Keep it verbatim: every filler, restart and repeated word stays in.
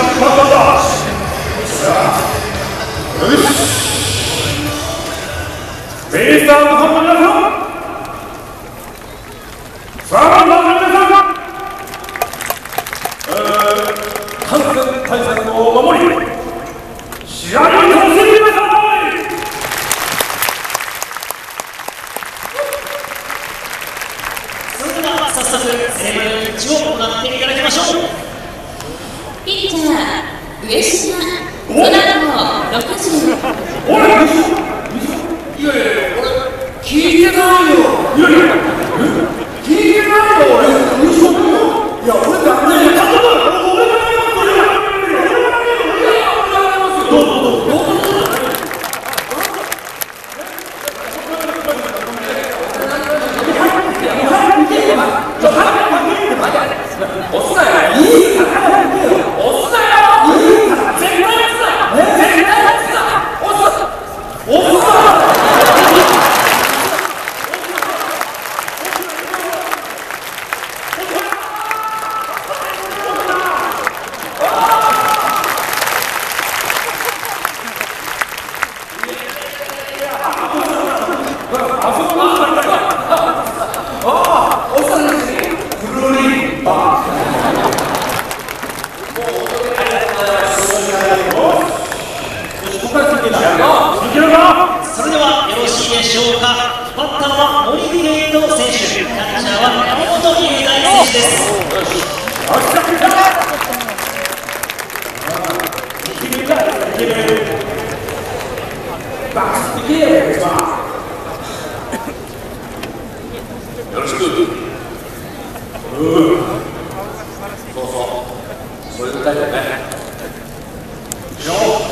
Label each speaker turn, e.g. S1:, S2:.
S1: ベイスターズファンの皆さん、サーバンダーの皆さん、えー、感染対策を守り、試合を楽しんでください。
S2: それでは早速、セレモニーピッチを行っていただきましょう。
S3: ピッチャー、上島、ドラゴンろくじゅう。
S1: おい、いやいやいや、俺、聞いてないよ。いやいや、聞いてないよ、俺。いや、俺だめだよ。俺がやりますよ。俺がやりますよ。どうぞどうぞ。どうぞ。押すなよ。いいから。押すなよ。いいから。絶対押すな。絶対押すな。押す。押すな。
S2: それではよろしいでしょうか。バッターは森美玲斗選手、キャッチャーは山本雄大選手です。
S1: よろしく。うん。そうそう。そういうタイプだね。いくよ。